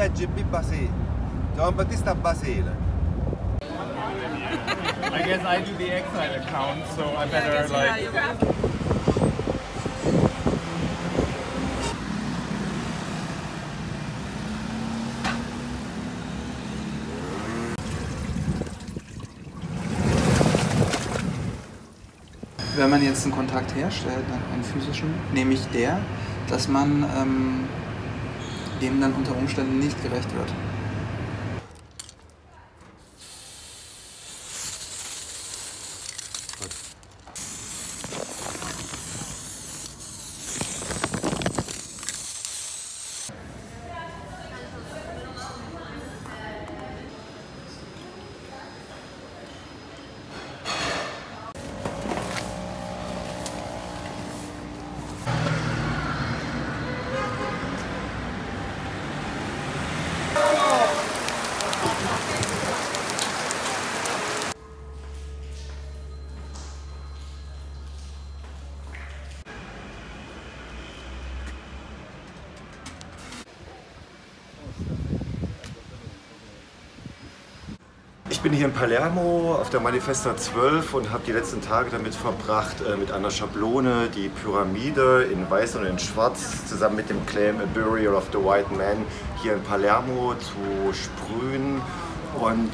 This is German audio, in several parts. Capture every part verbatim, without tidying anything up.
a G B Basile. John Battista Basile. I guess I do the Exile account, so I better like... Wenn man jetzt einen Kontakt herstellt, einen physischen, nämlich der, dass man ähm, dem dann unter Umständen nicht gerecht wird. Ich bin hier in Palermo auf der Manifesta zwölf und habe die letzten Tage damit verbracht, mit einer Schablone die Pyramide in weiß und in schwarz zusammen mit dem Claim A Burial of the White Man hier in Palermo zu sprühen. Und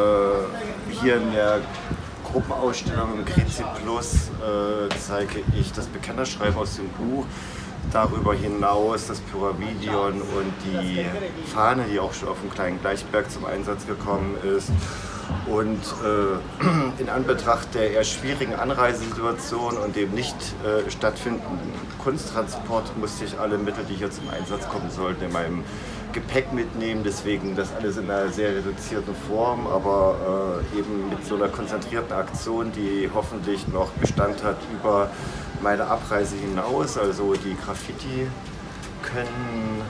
äh, hier in der Gruppenausstellung im Crizi Plus äh, zeige ich das Bekennerschreiben aus dem Buch. Darüber hinaus das Pyramidion und die Fahne, die auch schon auf dem kleinen Gleichberg zum Einsatz gekommen ist. Und äh, in Anbetracht der eher schwierigen Anreisesituation und dem nicht äh, stattfindenden Kunsttransport musste ich alle Mittel, die hier zum Einsatz kommen sollten, in meinem Gepäck mitnehmen. Deswegen das alles in einer sehr reduzierten Form, aber äh, eben mit so einer konzentrierten Aktion, die hoffentlich noch Bestand hat über meine Abreise hinaus. Also die Graffiti können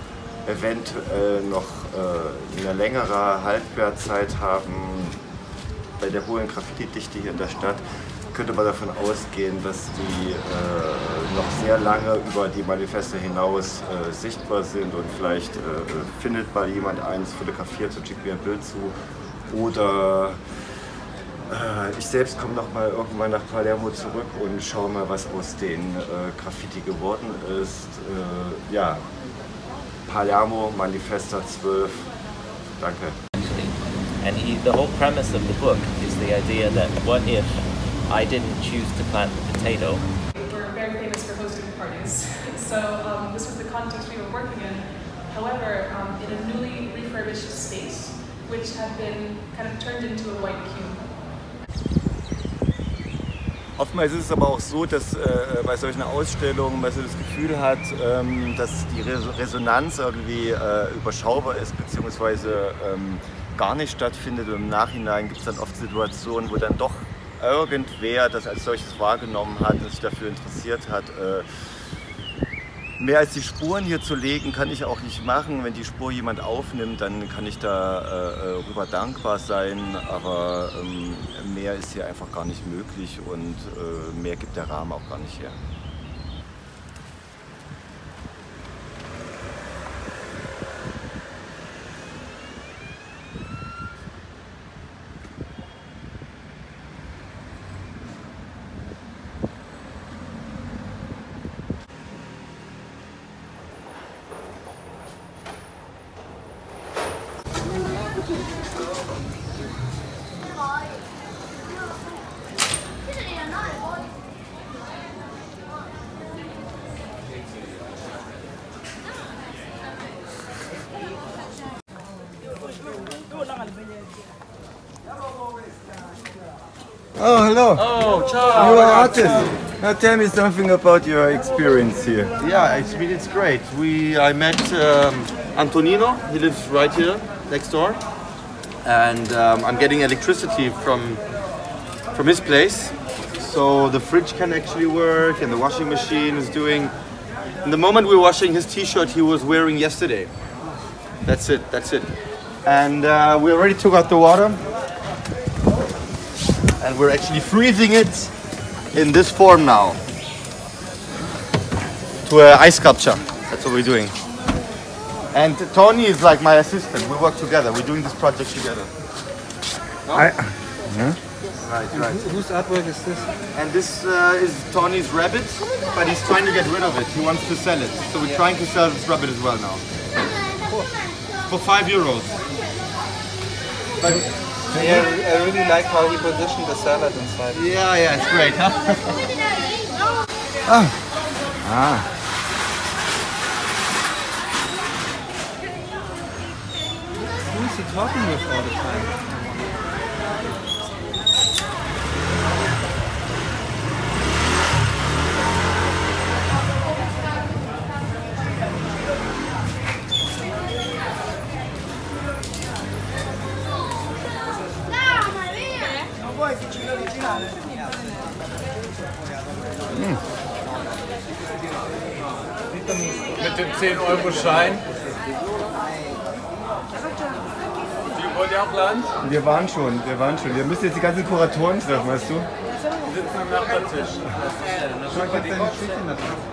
eventuell noch äh, eine längere Haltbarkeit haben. Bei der hohen Graffiti-Dichte hier in der Stadt könnte man davon ausgehen, dass die äh, noch sehr lange über die Manifeste hinaus äh, sichtbar sind und vielleicht äh, findet mal jemand eins, fotografiert und schickt mir ein Bild zu. Oder äh, ich selbst komme noch mal irgendwann nach Palermo zurück und schaue mal, was aus den äh, Graffiti geworden ist. Äh, ja. Palermo, Manifesta zwölf. Danke. And he, the whole premise of the book is the idea that what if I didn't choose to plant the potato? We're very famous for hosting parties, so um, this was the context we were working in. However, um, in a newly refurbished space, which had been kind of turned into a white cube. Oftmals ist es aber auch so, dass äh, bei solchen Ausstellungen man so das Gefühl hat, ähm, dass die Resonanz irgendwie äh, überschaubar ist bzw. Ähm, gar nicht stattfindet. Und im Nachhinein gibt es dann oft Situationen, wo dann doch irgendwer das als solches wahrgenommen hat und sich dafür interessiert hat. Äh, mehr als die Spuren hier zu legen, kann ich auch nicht machen. Wenn die Spur jemand aufnimmt, dann kann ich darüber äh, dankbar sein, aber ähm, mehr ist hier einfach gar nicht möglich und äh, mehr gibt der Rahmen auch gar nicht her. Oh, hello. Oh, ciao. You are an artist. Now tell me something about your experience here. Yeah, it's, it's great. We I met um, Antonino. He lives right here next door, and um, I'm getting electricity from from his place, so the fridge can actually work and the washing machine is doing. And the moment we're washing his T-shirt he was wearing yesterday. That's it. That's it. And uh, we already took out the water, and we're actually freezing it in this form now to an ice sculpture. That's what we're doing. And Tony is like my assistant. We work together. We're doing this project together. No? I, yeah? Right, right. Whose artwork is this? And this uh, is Tony's rabbit, but he's trying to get rid of it. He wants to sell it. So we're trying to sell this rabbit as well now. For five euros. But Yeah, I really like how he positioned the salad inside. yeah, yeah, it's great, huh? Ah. Who is he talking with all the time? Mit dem zehn Euro Schein. Die wollt ihr auch Land? Wir waren schon, wir waren schon. Wir müssen jetzt die ganzen Kuratoren treffen, weißt du? Die sitzen am Nachbartisch. Schau, ich hab deine Stückchen da drauf.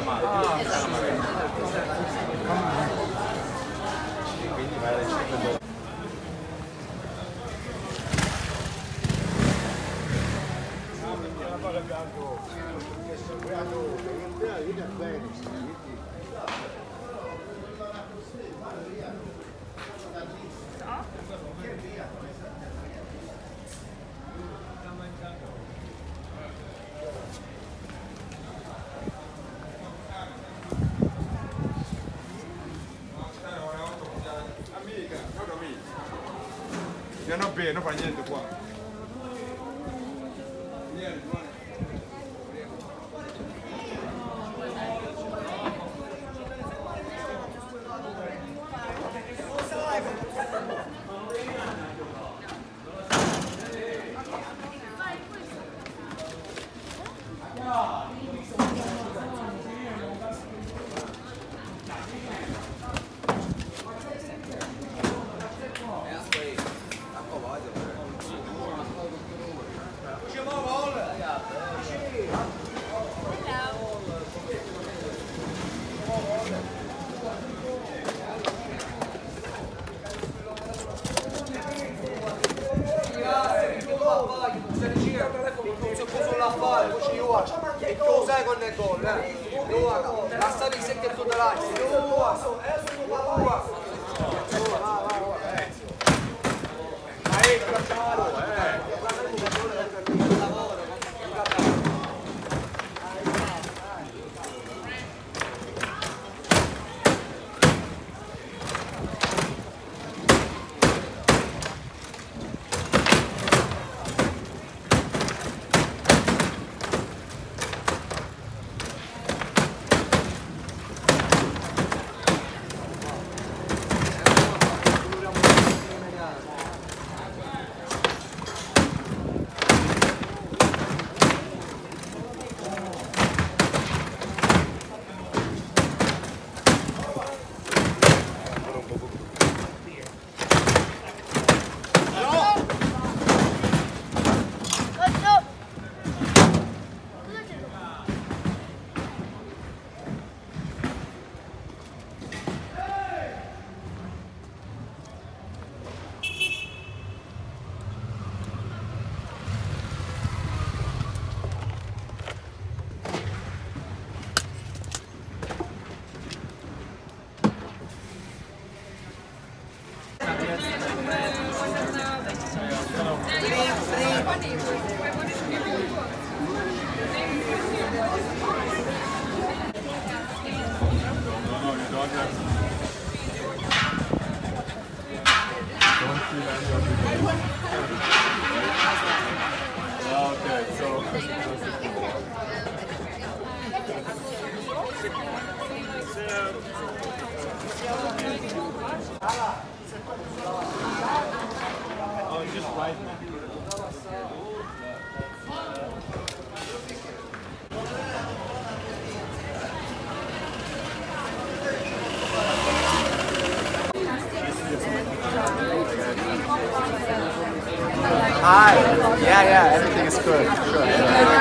Io non bene, non fa niente qua. Hi. Yeah, yeah, everything is good. Sure.